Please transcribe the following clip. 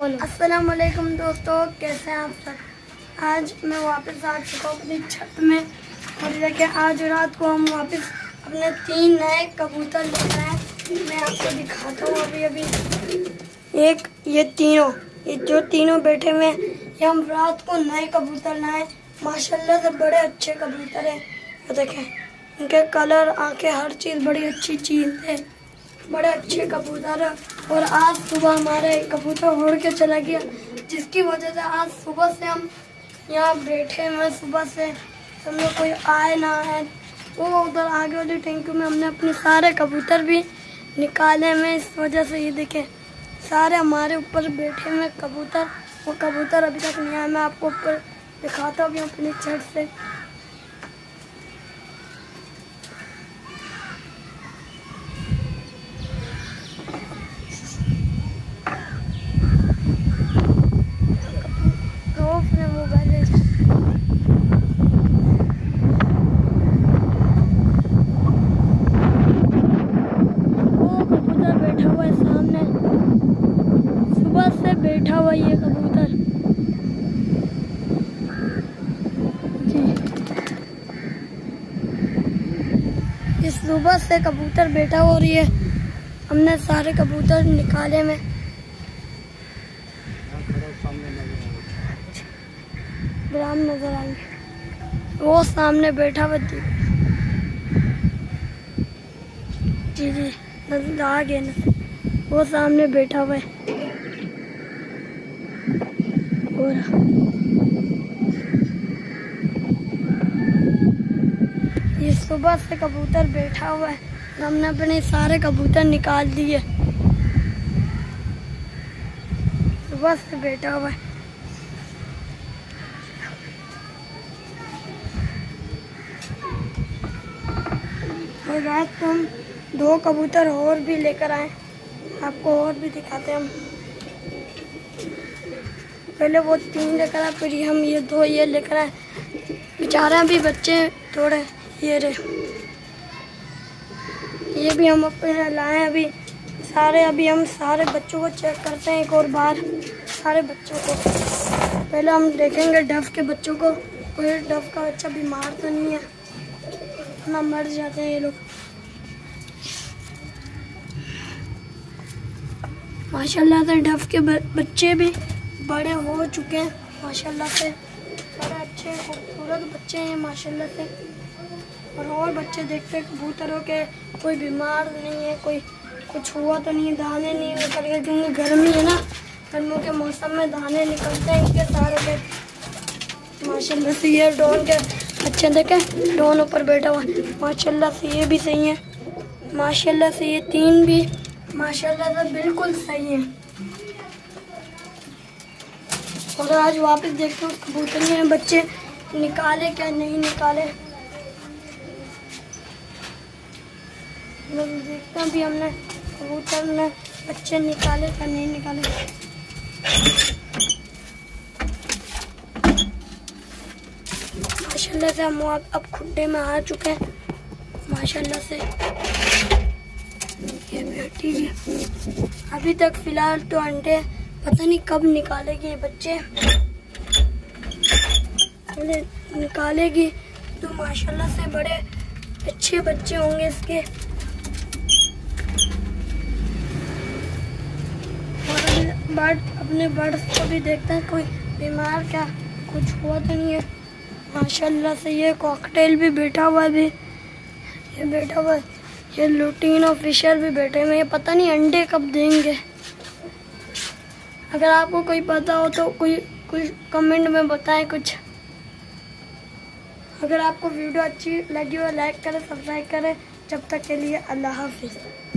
बोलो। अस्सलाम वालेकुम दोस्तों, कैसे हैं आप सब। आज मैं वापस आ चुका हूँ अपनी छत में और देखिए आज रात को हम वापस अपने 3 नए कबूतर लेकर आए। मैं आपको दिखाता हूँ अभी एक ये जो तीनों बैठे हुए हैं, ये हम रात को नए कबूतर लाए। माशाल्लाह से बड़े अच्छे कबूतर हैं। ये देखें, इनके कलर, आंखें, हर चीज़ बड़ी अच्छी चीज़ है। बड़े अच्छे कबूतर है। और आज सुबह हमारे कबूतर उड़ के चला गया, जिसकी वजह से आज सुबह से हम यहाँ बैठे हुए। सुबह से हम लोग कोई आए ना आए, वो उधर आगे वाली टैंकी में हमने अपने सारे कबूतर भी निकाले हुए। इस वजह से ये देखें सारे हमारे ऊपर बैठे हुए कबूतर। वो कबूतर अभी तक नहीं आया। मैं आपको ऊपर दिखाता भी हूँ अपनी छत से। बैठा हुआ ये कबूतर जी, इस सुबह से कबूतर बैठा हुआ और ये हमने सारे कबूतर निकाले में। ग्राम नजर आएंगे, वो सामने बैठा हुआ जी जी नजर आ गया ना, वो सामने बैठा हुआ है। ये सुबह से कबूतर बैठा हुआ है। हमने अपने सारे कबूतर निकाल दिए। सुबह से बैठा हुआ है। और रात को हम 2 कबूतर और भी लेकर आए, आपको और भी दिखाते हैं हम। पहले वो 3 लेकर आए, फिर हम ये 2 ये लेकर आए। बेचारे अभी बच्चे थोड़े ये रहे, ये भी हम अपने लाए अभी सारे। अभी हम सारे बच्चों को चेक करते हैं एक और बार, सारे बच्चों को। पहले हम देखेंगे डफ के बच्चों को, कोई डफ का बच्चा बीमार तो नहीं है ना, मर जाते हैं ये लोग। माशाल्लाह से डफ के बच्चे भी बड़े हो चुके हैं। माशाल्लाह से बड़े अच्छे खूबसूरत बच्चे हैं माशाल्लाह से। और बच्चे देखते हैं कबूतरों के, कोई बीमार नहीं है, कोई कुछ हुआ तो नहीं, दाने नहीं निकल गए, क्योंकि गर्मी है ना, गर्मियों के मौसम में दाने निकलते हैं इनके सारे के। माशाल्लाह से ये डॉन के बच्चे देखें, डॉन ऊपर बैठा हुआ है। माशाल्लाह से ये भी सही है। माशाल्लाह से ये 3 भी माशाल्लाह से बिल्कुल सही है। और आज वापस देखते हैं कबूतर ने बच्चे निकाले क्या नहीं निकाले। देखते हैं भी हमने कबूतर ने बच्चे निकाले क्या नहीं निकाले। माशाल्लाह से हम अब खुड्डे में आ चुके हैं। माशाल्लाह से ये बैठी है। अभी तक फिलहाल तो अंडे पता नहीं कब निकालेगी ये बच्चे। निकालेगी तो माशाल्लाह से बड़े अच्छे बच्चे होंगे इसके। और अपने बर्ड्स को भी देखते हैं, कोई बीमार क्या कुछ हुआ तो नहीं है। माशाल्लाह से ये कॉकटेल भी बैठा हुआ है, ये बैठा हुआ है। ये लुटीन और फिशर भी बैठे हुए हैं, पता नहीं अंडे कब देंगे। अगर आपको कोई पता हो तो कोई कमेंट में बताएं कुछ। अगर आपको वीडियो अच्छी लगी हो लाइक करें, सब्सक्राइब करें। जब तक के लिए अल्लाह हाफिज़।